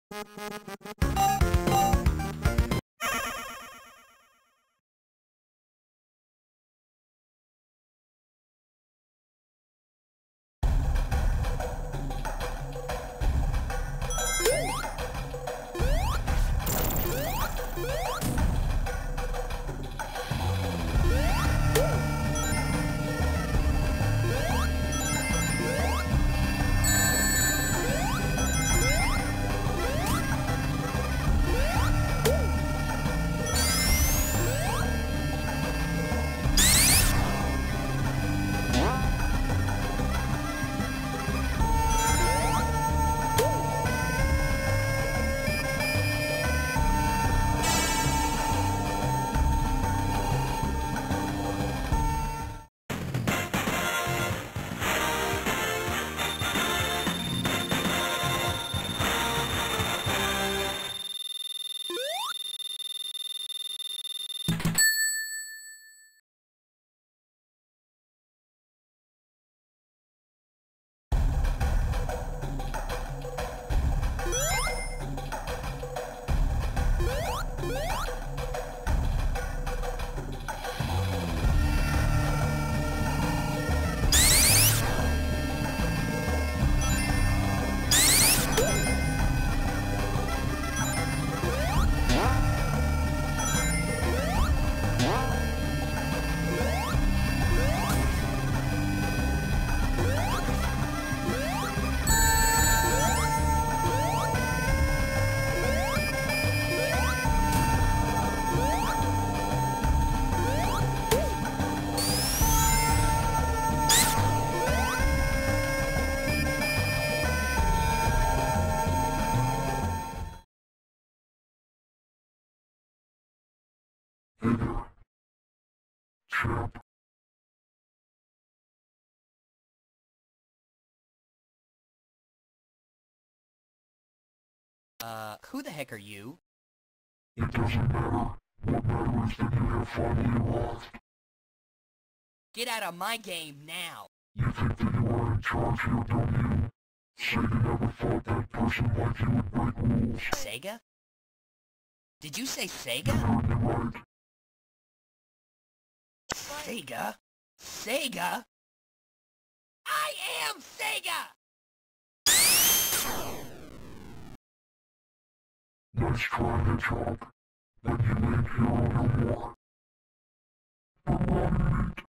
Hey there, champ. Who the heck are you? It doesn't matter. What matters is that you have finally arrived. Get out of my game now! You think that you are in charge here, don't you? Sega never thought that a person like you would break rules. Sega? Did you say You Sega? heard me right. Sega? Sega? I am Sega! Nice try, Hedgehog. But you ain't hero no more. But run, meat.